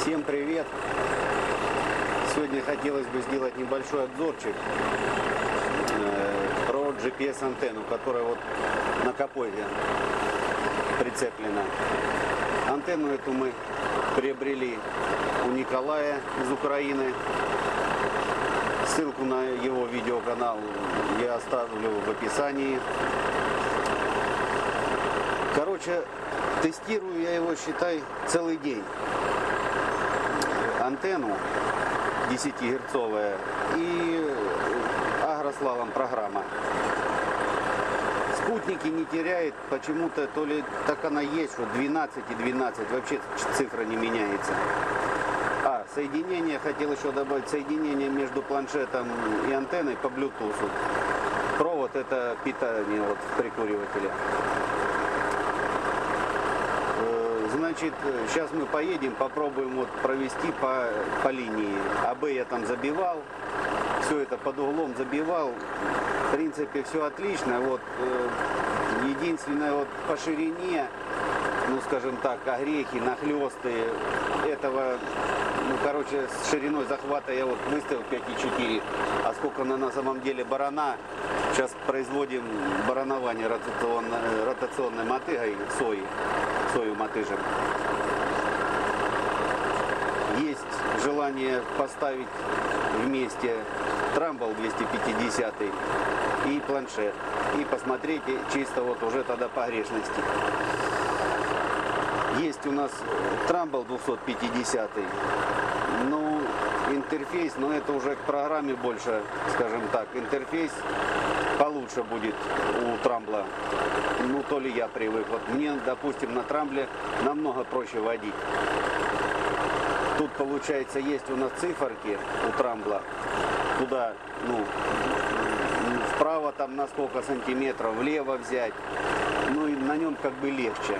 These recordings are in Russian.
Всем привет! Сегодня хотелось бы сделать небольшой обзорчик про GPS-антенну, которая вот на капоте прицеплена. Антенну эту мы приобрели у Николая из Украины. Ссылку на его видеоканал я оставлю в описании. Короче, тестирую я его, считай, целый день. Антенну 10-герцовая и агрослалом программа. Спутники не теряет, почему-то то ли так она есть, что 12 и 12, вообще цифра не меняется. Соединение, хотел еще добавить, соединение между планшетом и антенной по Bluetooth. Провод — это питание вот прикуривателя. Значит, сейчас мы поедем, попробуем вот провести по линии. АБ я там забивал, все это под углом забивал. В принципе, все отлично. Вот единственное, вот по ширине, ну скажем так, огрехи, нахлесты этого, ну короче, с шириной захвата я вот выставил 5,4. А сколько на самом деле барана, сейчас производим баранование ротационной мотыгой сою мотыжим. Есть желание поставить вместе трамбл 250 и планшет. И посмотреть чисто вот уже тогда погрешности. Есть у нас трамбл 250. Ну, интерфейс, но это уже к программе больше, скажем так. Интерфейс получше будет у трамбла. Ну, то ли я привык. Вот мне, допустим, на трамбле намного проще водить. Тут, получается, есть у нас циферки у трамбла. Туда, ну, вправо там на сколько сантиметров, влево взять. Ну, и на нем как бы легче.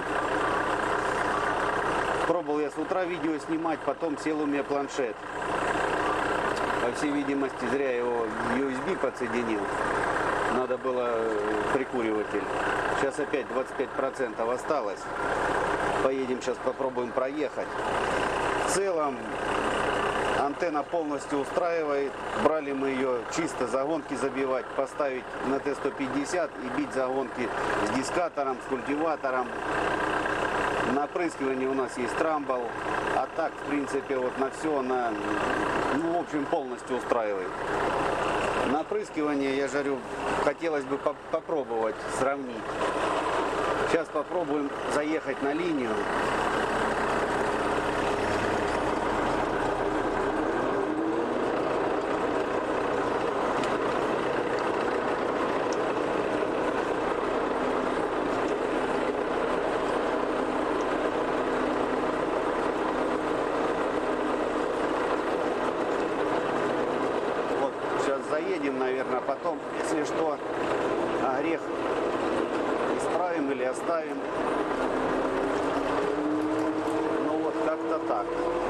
Пробовал я с утра видео снимать, потом сел у меня планшет. По всей видимости, зря его USB подсоединил. Надо было прикуриватель. Сейчас опять 25% осталось. Поедем сейчас, попробуем проехать. В целом, антенна полностью устраивает. Брали мы ее чисто загонки забивать, поставить на Т-150 и бить загонки с дискатором, с культиватором. На опрыскивание у нас есть трамбл, а так, в принципе, вот на все она, ну, в общем, полностью устраивает. На опрыскивание, я жарю, хотелось бы попробовать сравнить. Сейчас попробуем заехать на линию. Заедем, наверное, потом, если что, огрех исправим или оставим. Ну вот как-то так.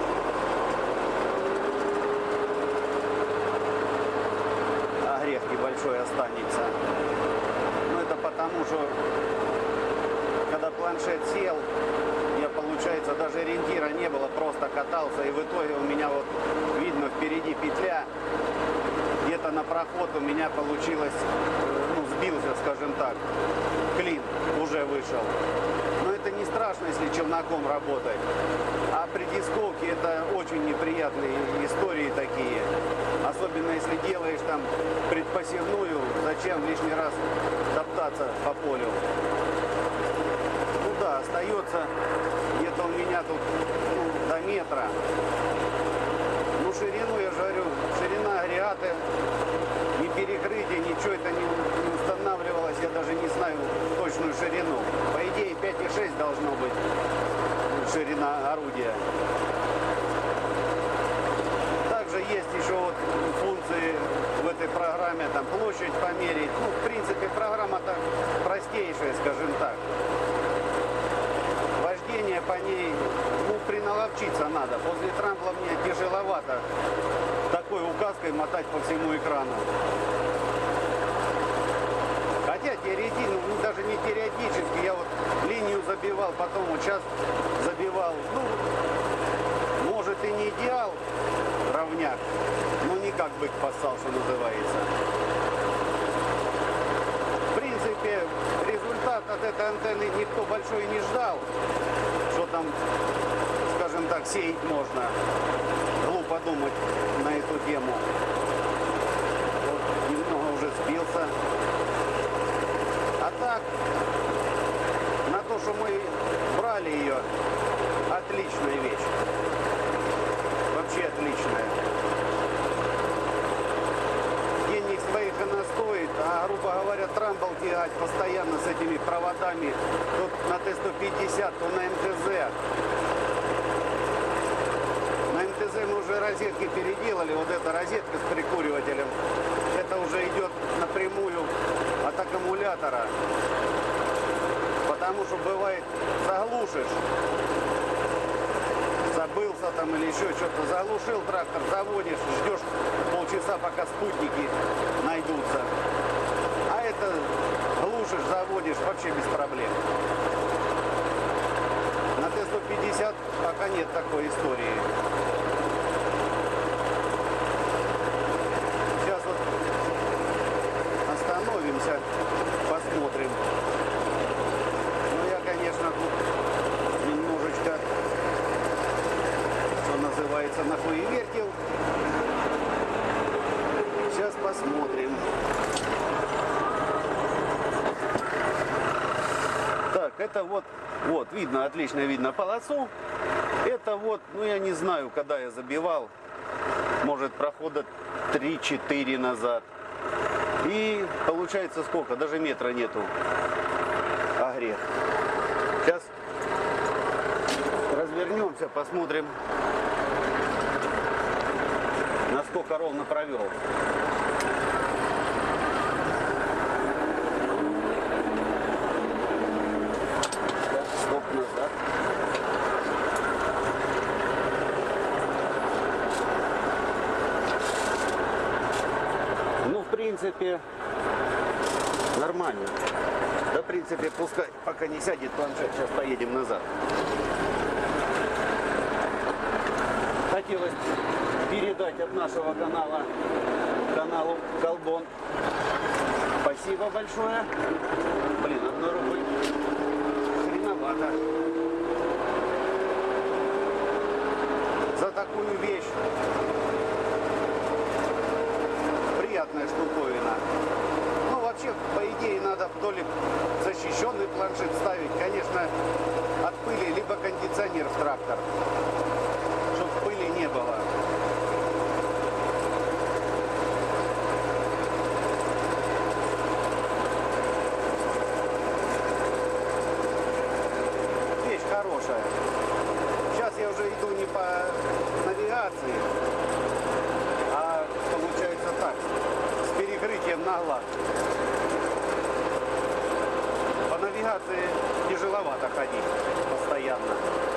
Огрех небольшой останется. Но это потому, что когда планшет сел, я, получается, даже ориентира не было, просто катался, и в итоге у меня вот видно впереди петля. Где-то на проход у меня получилось, ну, сбился, скажем так, клин уже вышел. Но это не страшно, если челноком работать. А при дисковке это очень неприятные истории такие. Особенно если делаешь там предпосевную, зачем лишний раз топтаться по полю. Ну да, остается где-то у меня тут, ну, до метра. Ну, ширину, я жарю, ширина агрегата, ни перекрытие, ничего это не устанавливалось, я даже не знаю точную ширину. По идее 5,6 должно быть ширина орудия. Также есть еще вот функции в этой программе, там площадь померить. Ну, в принципе, программа-то простейшая, скажем так. Вождение по ней, ну, приналовчиться надо. После трамбла мне тяжеловато такой указкой мотать по всему экрану. Хотя теоретически, ну даже не теоретически, я вот линию забивал, потом вот сейчас забивал. Ну, может и бык поссал, что называется. В принципе, результат от этой антенны никто большой не ждал. Что там, скажем так, сеять можно. Глупо думать на эту тему. Вот, немного уже сбился. А так, на то, что мы брали ее, отличная вещь. Вообще отличная. Денег своих она стоит, а, грубо говоря, трамбл тягать постоянно с этими проводами. Тут на Т-150, то на МТЗ. На МТЗ мы уже розетки переделали. Вот эта розетка с прикуривателем. Это уже идет напрямую от аккумулятора. Потому что бывает, заглушишь. Забылся там или еще что-то, заглушил трактор, заводишь, ждешь полчаса, пока спутники найдутся. А это глушишь, заводишь вообще без проблем. На Т-150 пока нет такой истории. Сейчас вот остановимся, посмотрим. Ну я, конечно, тут немножечко, называется, нахуевертил. Сейчас посмотрим. Так, это вот видно, отлично видно полосу. Это вот, ну я не знаю, когда я забивал. Может, прохода 3-4 назад. И получается сколько? Даже метра нету. А грех. Сейчас развернемся, посмотрим, насколько ровно провел. Так, стоп, назад. Ну, в принципе, нормально. Да, в принципе, пускай пока не сядет планшет, сейчас поедем назад. Хотелось передать от нашего каналу Колбон. Спасибо большое. Блин, одной рукой хреновато. За такую вещь. Приятная штуковина. Ну, вообще, по идее, надо то ли защищенный планшет ставить. Конечно, от пыли, либо кондиционер в трактор. Чтоб пыли не было. Вещь хорошая. Сейчас я уже иду не по навигации, а получается так, с перекрытием на глаз. По навигации тяжеловато ходить постоянно.